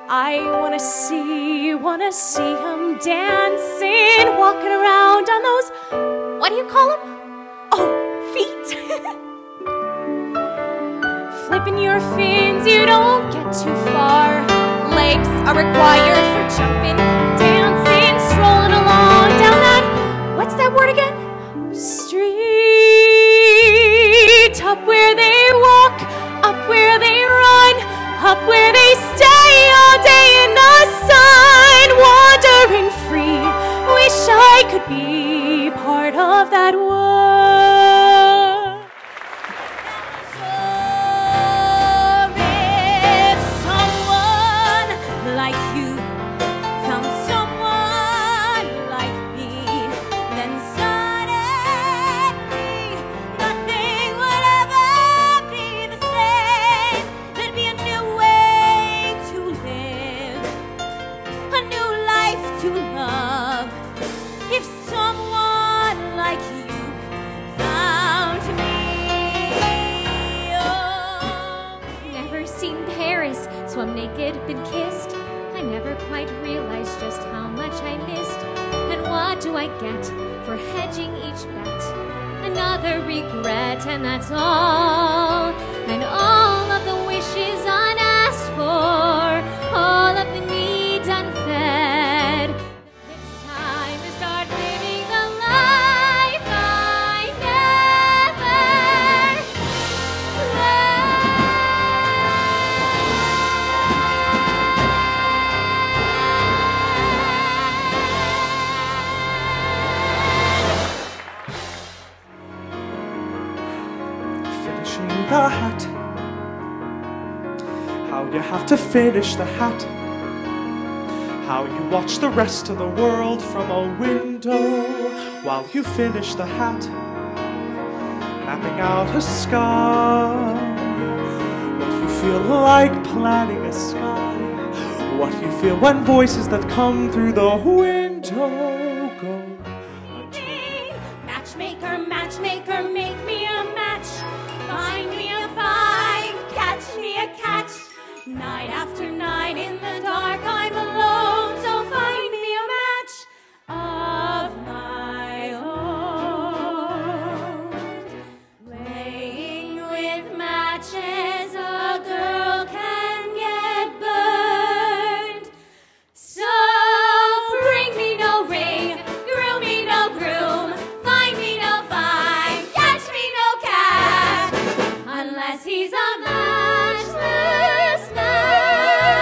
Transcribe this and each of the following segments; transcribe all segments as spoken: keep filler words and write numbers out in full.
I wanna see, wanna see him dancing, walking around on those, what do you call them? Oh, feet. Flipping your fins, you don't get too far. Legs are required for jumping, dancing, strolling along down that, what's that word again? Street. Up where they walk, up where they run, up where they stay all day in the sun, wandering free. Wish I could be part of that one. So if someone like you found someone like me, then suddenly nothing would ever be the same. There'd be a new way to live, a new life to love. If someone like you found me, oh. Never seen Paris, swum naked, been kissed. I never quite realized just how much I missed. And what do I get for hedging each bet? Another regret, and that's all. And all of the wishes unasked for, all of the needs unfed. It's time to start living the life I never Finishing the hat. How you have to finish the hat. How you watch the rest of the world from a window while you finish the hat. Mapping out a sky. What you feel like planning a sky. What you feel when voices that come through the window go. Matchmaker, matchmaker, make me a match. Find me a find, catch me a catch. Night after night in the dark, I'm alone, so find me a match of my own. Playing with matches, a girl can get burned. So bring me no ring, groom me no groom, find me no find, catch me no catch, unless he's a matchless man.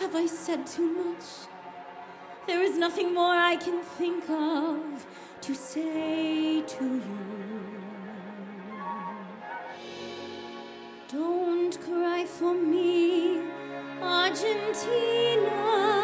Have I said too much? There is nothing more I can think of to say to you. Don't cry for me, Argentina.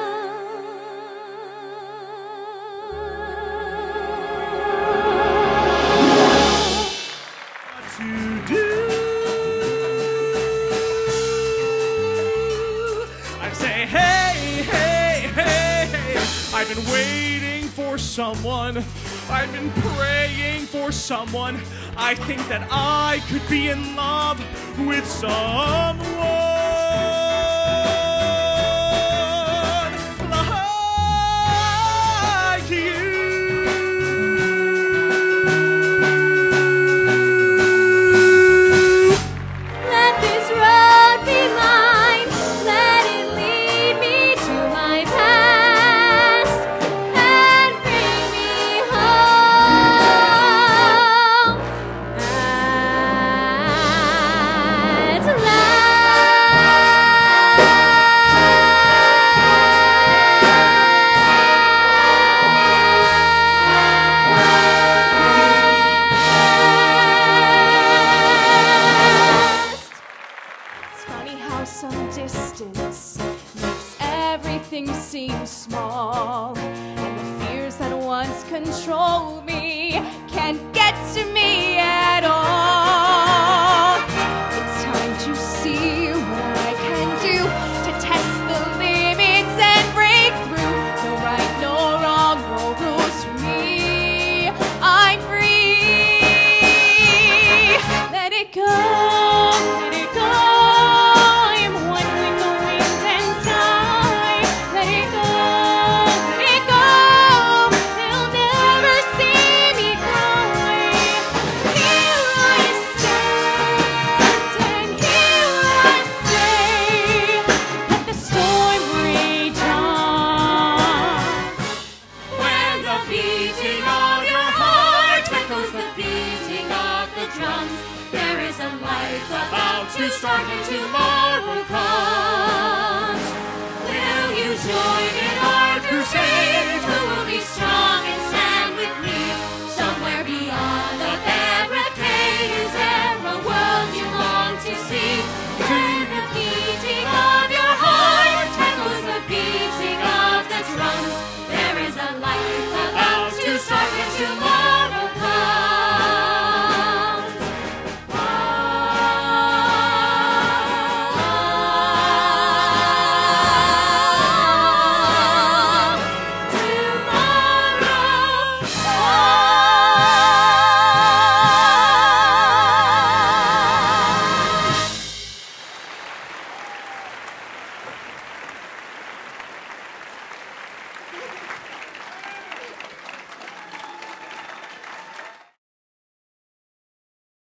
I've been waiting for someone. I've been praying for someone. I think that I could be in love with someone like you. Let this road be mine. Let it lead me to my path. Seem small, and the fears that once controlled me can't get to me at all. It's time to see what I can do to test the limits and break through. No right, no wrong, no rules for me. I'm free. Let it go, let it go. To start into life.